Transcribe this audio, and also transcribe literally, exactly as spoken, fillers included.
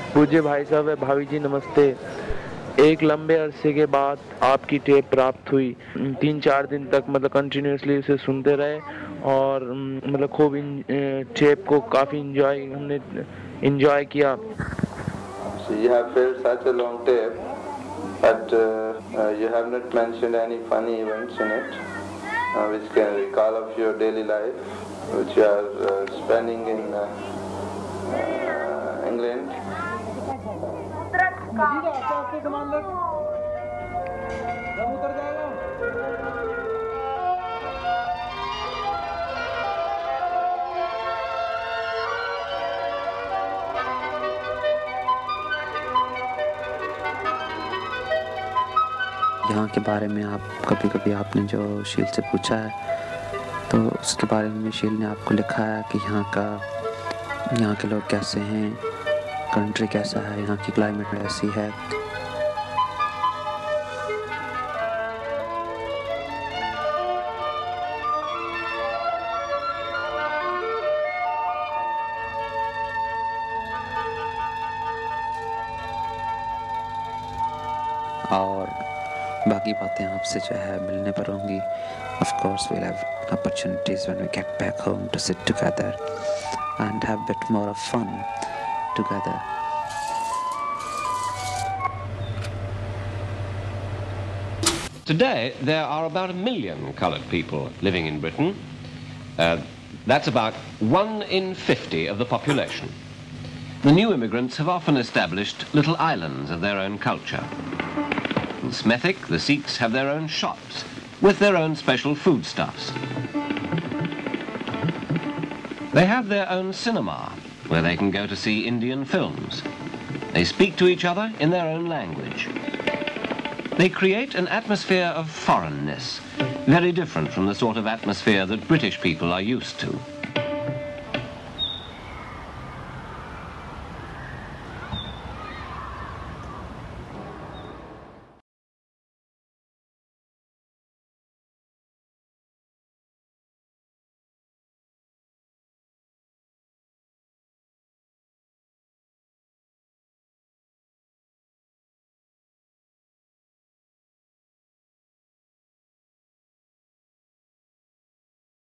पूज्य भाई साहब व भाभी जी नमस्ते। एक लंबे अरसे के बाद आपकी टेप प्राप्त हुई। तीन चार दिन तक मतलब कंटिन्यूसली उसे सुनते रहे और मतलब खूब टेप को काफ़ी इंजॉय हमने इंजॉय किया। So you have filled such a long tape, but uh, uh, you have not mentioned any funny events in it, uh, which can recall of your daily life, which you are uh, spending in uh, uh, England. यहाँ के बारे में आप कभी कभी आपने जो शील से पूछा है तो उसके बारे में शील ने आपको लिखा है कि यहाँ का यहाँ के लोग कैसे हैं, कंट्री कैसा है, यहाँ की क्लाइमेट ऐसी है। और बाकी बातें आपसे जो है मिलने पर होंगी। Of course we'll have opportunities when we get back home to sit together and have a bit more of fun together. Today there are about a million coloured people living in Britain. Uh, that's about one in fifty of the population. The new immigrants have often established little islands of their own culture. In Smethick, the Sikhs have their own shops with their own special foodstuffs. They have their own cinema where they can go to see Indian films. They speak to each other in their own language. They create an atmosphere of foreignness, very different from the sort of atmosphere that British people are used to.